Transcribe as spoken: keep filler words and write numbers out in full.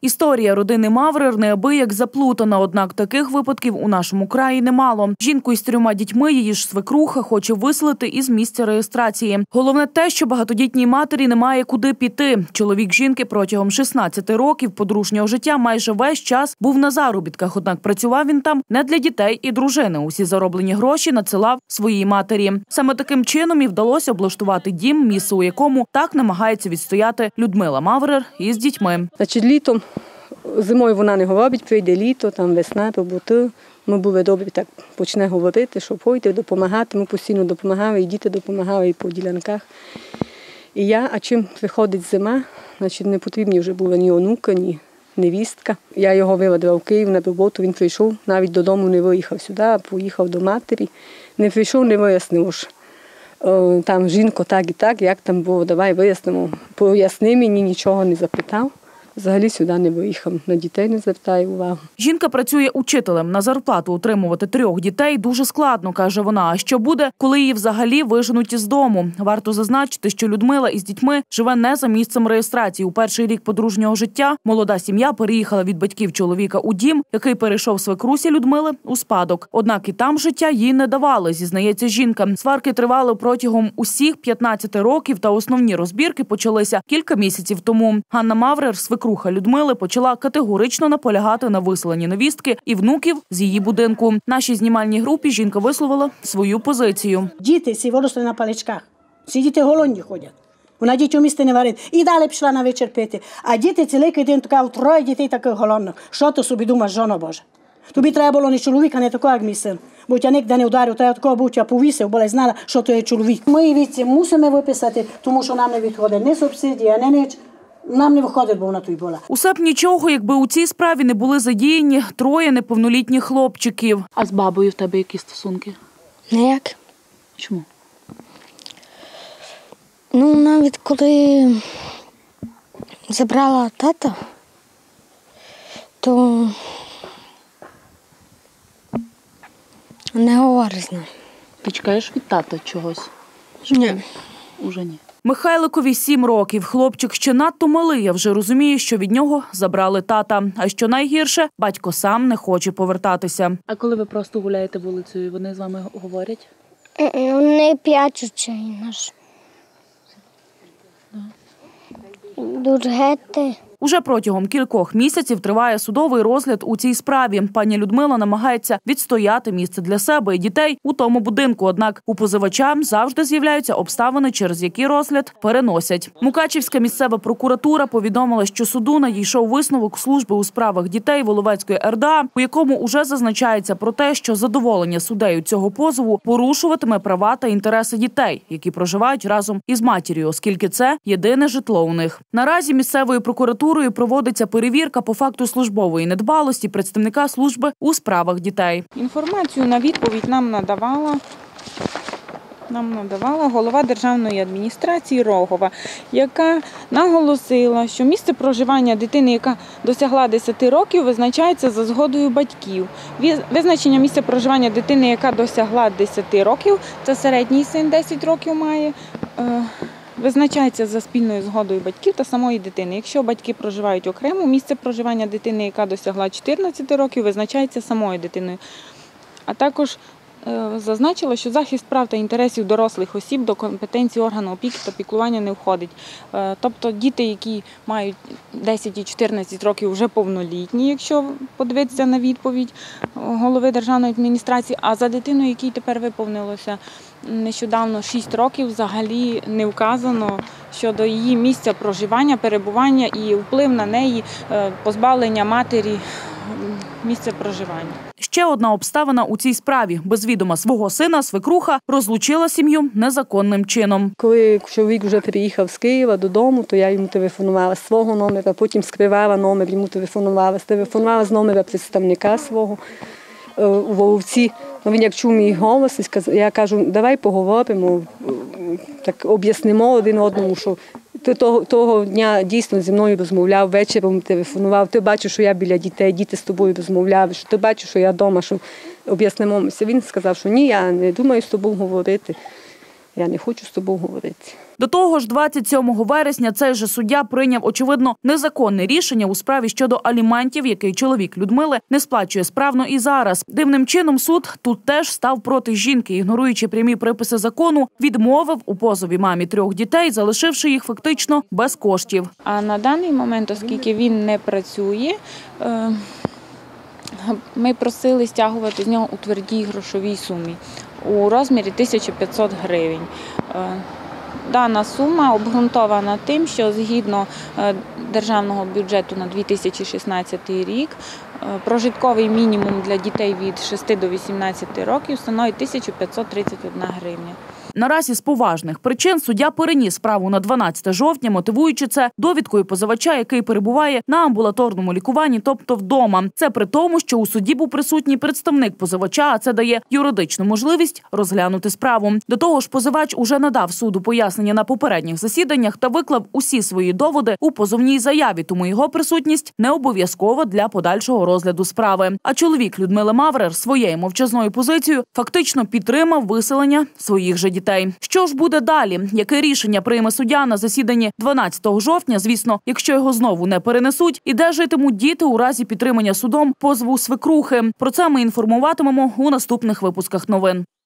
Історія родини Маврер неабияк заплутана, однак таких випадків у нашому краї немало. Жінку із трьома дітьми її ж свекруха хоче виселити із місця реєстрації. Головне те, що багатодітній матері немає куди піти. Чоловік жінки протягом шістнадцяти років подружнього життя майже весь час був на заробітках, однак працював він там не для дітей і дружини. Усі зароблені гроші надсилав своїй матері. Саме таким чином і вдалося облаштувати дім, місце у якому так намагається відстояти Людмила Маврер із дітьми. Значить, літом, зимою вона не говорить, прийде літо, там весна, роботи. Ми були добрі, так почне говорити, що пойде, допомагати. Ми постійно допомагали, і діти допомагали, і по ділянках. І я, а чим приходить зима, значить, не потрібні вже були ні онука, ні невістка. Я його виводила в Київ на роботу, він прийшов, навіть додому не виїхав сюди, а поїхав до матері. Не прийшов, не вияснив, що там жінко так і так, як там було, давай вияснимо. Поясни мені, нічого не запитав. Взагалі сюди не виїхав, на дітей не звертає увагу. Жінка працює учителем. На зарплату утримувати трьох дітей дуже складно, каже вона. А що буде, коли її взагалі виженуть із дому? Варто зазначити, що Людмила із дітьми живе не за місцем реєстрації. У перший рік подружнього життя молода сім'я переїхала від батьків чоловіка у дім, який перейшов свекрусі Людмили у спадок. Однак і там життя їй не давали, зізнається жінка. Сварки тривали протягом усіх п'ятнадцяти років, та основні розбірки почалися кілька місяців тому. Ганна Маврер, свекруха Людмили, почала категорично наполягати на виселенні невістки і внуків з її будинку. Нашій знімальній групі жінка висловила свою позицію. Діти всі виросли на паличках, всі діти голодні ходять. Вона дітям місце не варить. І далі пішла на вечір пити. А діти цілий день така, троє дітей таких голодних. Що ти собі думаєш, жона Божа? Тобі треба було не чоловіка, не такого, як мій син. Бо я ніде не ударив, треба такого був, я повісив, бо я знала, що то є чоловік. Ми віці мусимо виписати, тому що нам не відходить ні субсидія, ні ніч. Нам не виходить, бо вона тут була. Усе б нічого, якби у цій справі не були задіяні троє неповнолітніх хлопчиків. А з бабою в тебе які стосунки? Ніяк. Чому? Ну, навіть коли забрала тата, то не говорить з ним. Ти чекаєш від тата чогось? Ні. Уже ні. Михайликові сім років. Хлопчик ще надто малий, а вже розуміє, що від нього забрали тата. А що найгірше, батько сам не хоче повертатися. А коли ви просто гуляєте вулицею, вони з вами говорять? Не п'ячучи наш. Дургети. Уже протягом кількох місяців триває судовий розгляд у цій справі. Пані Людмила намагається відстояти місце для себе і дітей у тому будинку. Однак у позивача завжди з'являються обставини, через які розгляд переносять. Мукачівська місцева прокуратура повідомила, що суду надійшов висновок служби у справах дітей Воловецької ер де а, у якому уже зазначається про те, що задоволення суддею цього позову порушуватиме права та інтереси дітей, які проживають разом із матір'ю, оскільки це єдине житло у них. Наразі місцевою прокуратурою проводиться перевірка по факту службової недбалості представника служби у справах дітей. Інформацію на відповідь нам надавала, нам надавала голова державної адміністрації Рогова, яка наголосила, що місце проживання дитини, яка досягла десяти років, визначається за згодою батьків. Визначення місця проживання дитини, яка досягла десяти років, це середній син десять років має, визначається за спільною згодою батьків та самої дитини. Якщо батьки проживають окремо, місце проживання дитини, яка досягла чотирнадцяти років, визначається самою дитиною. А також е, зазначила, що захист прав та інтересів дорослих осіб до компетенції органу опіки та піклування не входить. Е, тобто діти, які мають десять і чотирнадцять років, вже повнолітні, якщо подивитися на відповідь голови державної адміністрації, а за дитиною, якій тепер виповнилося нещодавно шість років, взагалі не вказано щодо її місця проживання, перебування і вплив на неї, позбавлення матері місця проживання. Ще одна обставина у цій справі. Без відома свого сина свекруха розлучила сім'ю незаконним чином. Коли чоловік вже приїхав з Києва додому, то я йому телефонувала з свого номера, потім скривала номер, йому телефонувала, телефонувала з номера представника свого у Воловці. Він як чув мій голос, я кажу, давай поговоримо, так об'яснимо один одному, що ти того, того дня дійсно зі мною розмовляв, вечором телефонував, ти бачиш, що я біля дітей, діти з тобою розмовляли, що ти бачиш, що я вдома, що об'яснимося. Він сказав, що ні, я не думаю з тобою говорити. Я не хочу з тобою говорити. До того ж, двадцять сьомого вересня цей же суддя прийняв, очевидно, незаконне рішення у справі щодо аліментів, який чоловік Людмили не сплачує справно і зараз. Дивним чином суд тут теж став проти жінки, ігноруючи прямі приписи закону, відмовив у позові мамі трьох дітей, залишивши їх фактично без коштів. А на даний момент, оскільки він не працює, ми просили стягувати з нього у твердій грошовій сумі у розмірі тисяча п'ятсот гривень. Дана сума обґрунтована тим, що згідно державного бюджету на дві тисячі шістнадцятий рік прожитковий мінімум для дітей від шести до вісімнадцяти років становить тисяча п'ятсот тридцять одна гривня. Наразі з поважних причин суддя переніс справу на дванадцяте жовтня, мотивуючи це довідкою позивача, який перебуває на амбулаторному лікуванні, тобто вдома. Це при тому, що у суді був присутній представник позивача, а це дає юридичну можливість розглянути справу. До того ж, позивач уже надав суду пояснення на попередніх засіданнях та виклав усі свої доводи у позовній заяві, тому його присутність не обов'язкова для подальшого розгляду справи. А чоловік Людмили Маврер своєю мовчазною позицією фактично підтримав виселення своїх же дітей. Що ж буде далі? Яке рішення прийме суддя на засіданні дванадцятого жовтня, звісно, якщо його знову не перенесуть, і де житимуть діти у разі підтримання судом позову свекрухи? Про це ми інформуватимемо у наступних випусках новин.